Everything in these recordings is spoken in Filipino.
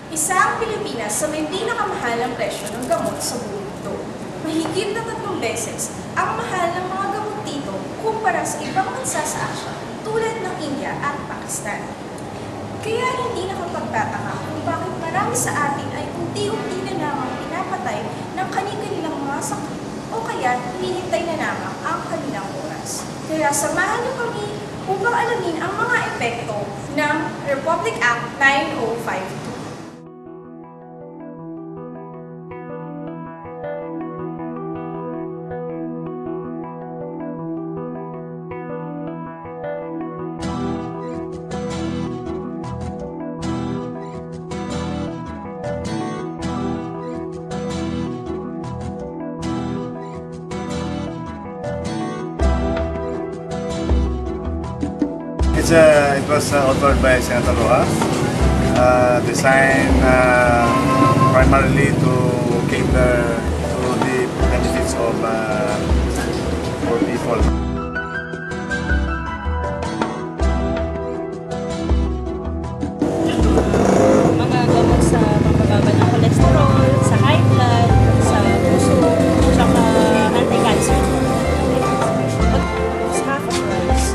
Isa ang Pilipinas sa may pinakamahal ng presyo ng gamot sa buong mundo. Mahigit na 3 beses ang mahal ng mga gamot dito kumpara sa ibang bansa sa Asia tulad ng India at Pakistan. Kaya hindi nakapagtataka kung bakit marami sa atin ay unti-unti na namang pinapatay ng kanilang mga sakit o kaya hinihintay na namang ang kanilang oras. Kaya samahan niyo kami upang alamin ang mga epekto ng Republic Act 9052. It was authored by Senator Rojas, designed primarily to cater to the benefits of poor people. Mga gamot sa pampababa ng cholesterol, sa high blood, sa puso, tsaka anti-cancer. It's half a price.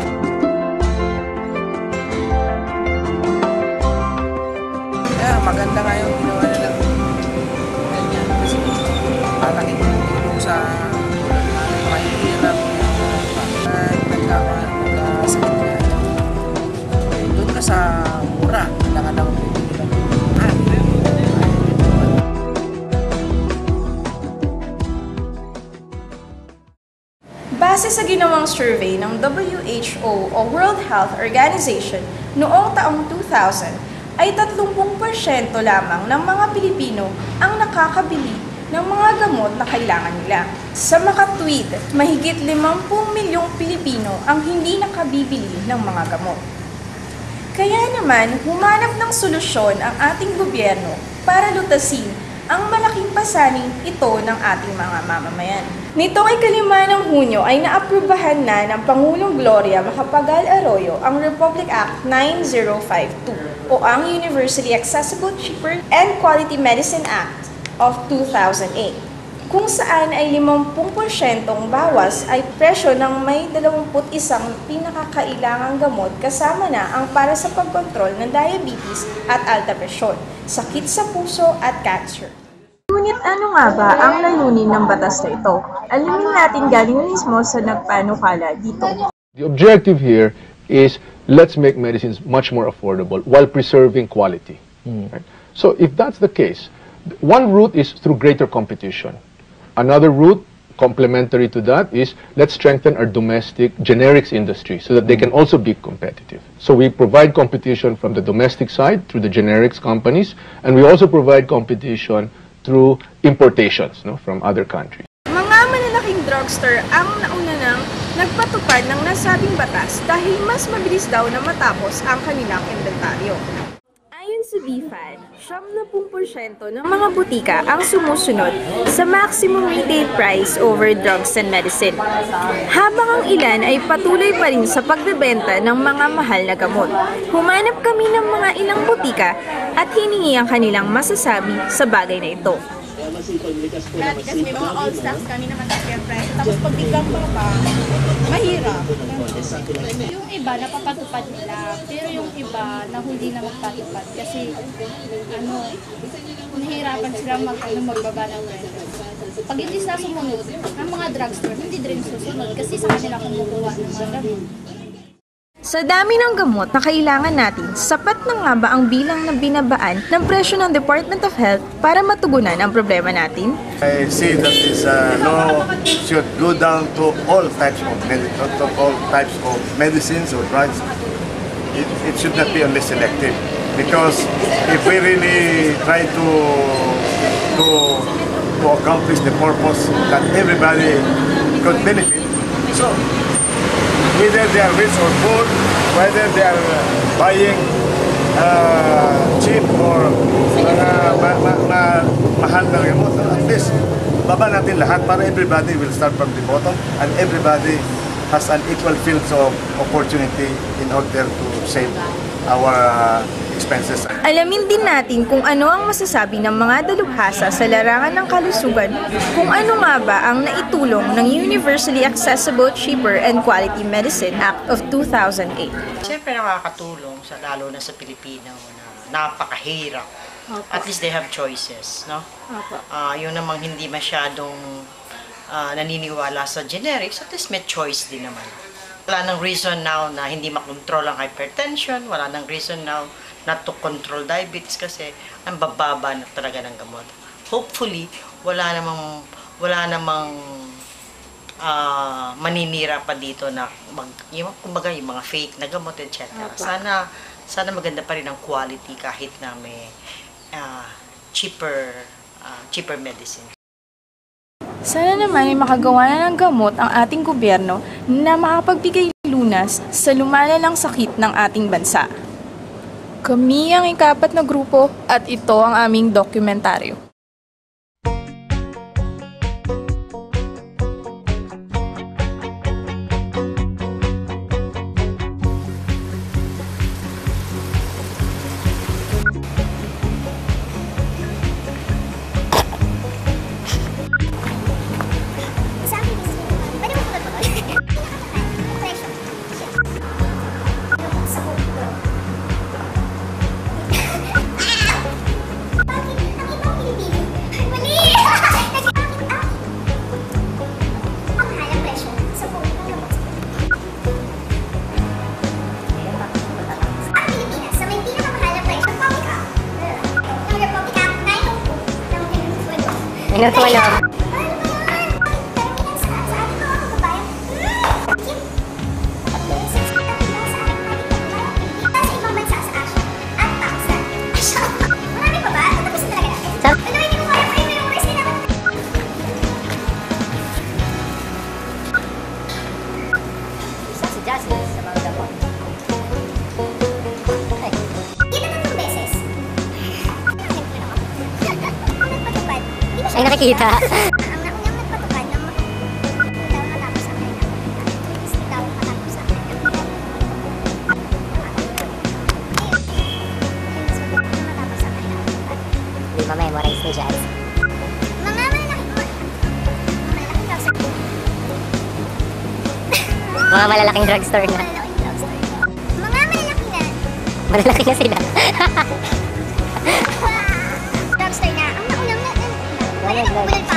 Maganda nga yung ginawa nila ganyan kasi malaking tulong sa mahihirap nagkasakit na doon ka sa mura kailangan lang Base sa ginawang survey ng WHO o World Health Organization noong taong 2000, ay 30% lamang ng mga Pilipino ang nakakabili ng mga gamot na kailangan nila. Sa makatwid, mahigit 50 milyong Pilipino ang hindi nakabibili ng mga gamot. Kaya naman, humanap ng solusyon ang ating gobyerno para lutasin ang malaking pasaning ito ng ating mga mamamayan. Nitong ika-5 ng Hunyo ay naaprubahan na ng Pangulong Gloria Macapagal Arroyo ang Republic Act 9052 o ang Universally Accessible, Cheaper, and Quality Medicine Act of 2008, kung saan ay 50% bawas ay presyo ng may 21 pinakakailangang gamot kasama na ang para sa pagkontrol ng diabetes at alta presyon, sakit sa puso at cancer. Ngunit ano nga ba ang layunin ng batas na ito? Alamin natin galing mismo sa nagpanukala dito. The objective here is let's make medicines much more affordable while preserving quality. Right? So if that's the case, one route is through greater competition. Another route, complementary to that, is let's strengthen our domestic generics industry so that they can also be competitive. So we provide competition from the domestic side through the generics companies, and we also provide competition through importations from other countries. Mga malalaking drugstore ang nauna nang nagpatupad ng nasabing batas dahil mas mabilis daw na matapos ang kanilang inventaryo. Ayon sa BFAD, 70% ng mga butika ang sumusunod sa maximum retail price over drugs and medicine, habang ang ilan ay patuloy pa rin sa pagbebenta ng mga mahal na gamot. Humanap kami ng mga ilang butika at hiningi ang kanilang masasabi sa bagay na ito. Kasi may mga all stocks kami naman siyempre. Tapos pag biglang baba, mahirap. Yung iba napapatupad nila, pero yung iba na hindi na magpatupad kasi nahihirapan silang magbaba ng presyo. Pag hindi sila sumunod, ang mga drugstore hindi din susunod kasi sa kanila kumukuha ng mga gamot. Sa dami ng gamot na kailangan natin, sapat na nga ba ang bilang na binabaan ng presyo ng Department of Health para matugunan ang problema natin? I see that this law should go down to all types of medicines or drugs. It should not be only selective, because if we really try to accomplish the purpose that everybody could benefit, so whether they are rich or poor, whether they are buying cheap or mahal na gamot, at least baba natin lahat para everybody will start from the bottom and everybody has an equal field of opportunity in order to save our expenses. Alamin din natin kung ano ang masasabi ng mga dalubhasa sa larangan ng kalusugan, kung ano nga ba ang naitulong ng Universally Accessible, Cheaper and Quality Medicine Act of 2008. Siyempre nakakatulong lalo na sa Pilipino na napakahirap. At least they have choices, no? Yung namang hindi masyadong naniniwala sa generics, at least may choice din naman. Wala nang reason now na hindi makontrol ang hypertension, wala nang reason now not to control diabetes kasi ang bababa na talaga ng gamot. Hopefully, wala namang maninira pa dito na kumbaga yung mga fake na gamot, etc. Sana maganda pa rin ang quality kahit na may cheaper medicine. Sana naman ay makagawa na ng gamot ang ating gobyerno na makapagbigay lunas sa lumalalang sakit ng ating bansa. Kami ang ikapat na grupo at ito ang aming dokumentaryo. Inutulang. Ay, nakikita. Ang naunang nagpatupad ng daw matapos sa akin. Daw matapos sa akin. Matapos sa akin. Hindi ma-memorize ni Jazz. Mga malalaking drugstore. Mga malalaking drugstore na. Malalaking drugstore. Mga malalaki na. Malalaki na sila. Drugstore na. Ang naunang na. Wala na.